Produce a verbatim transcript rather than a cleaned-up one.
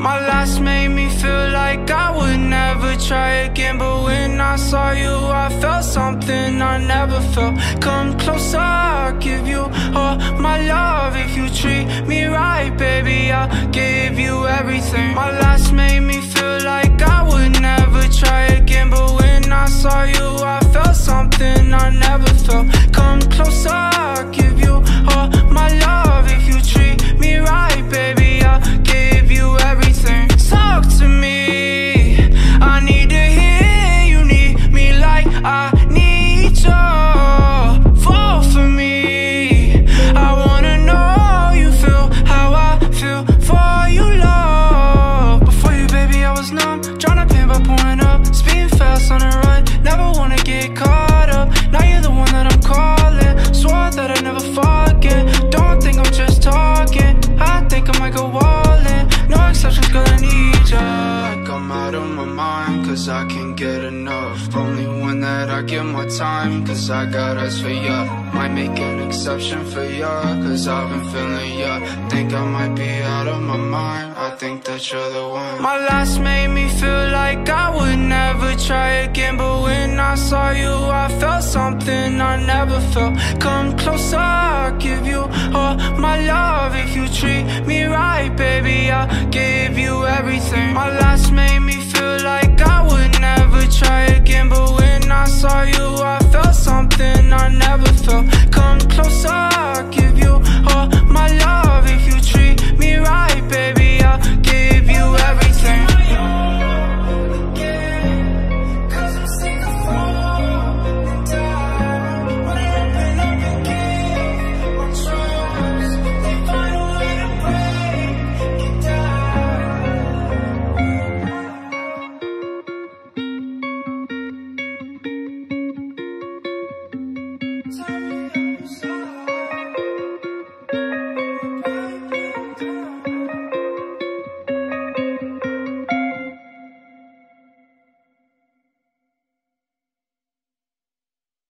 My last made me feel like I would never try again, but when I saw you I felt something I never felt. Come closer, I'll give you all my love. If you treat me right, baby, I'll give you everything. My last made me feel like I would never try again, but when I saw you I felt something I never felt. Come closer, I'll give you all my love. If you treat me right, baby, I'll give you everything. Talk to me, I need to hear you need me like I need you. Fall for me, I wanna know you feel how I feel for you, love. Before you, baby, I was numb, tryna pain by pouring up, speeding fast on the run, never wanna get caught up. Now you're the one that I'm calling, swore that I'd never forget. Don't think I'm just talking, I think I might go all in. No exceptions, girl, I need ya. Like I'm out of my mind, cause I can't get enough. Only one that I give my time, cause I got eyes for ya. Might make an exception for ya, cause I've been feeling ya. Think I might be out of my mind, I think that you're the one. My last made me feel like I would never try again, but when I saw you I felt something I never felt. Come closer, I'll give you all my love. If you treat me right, baby, I'll give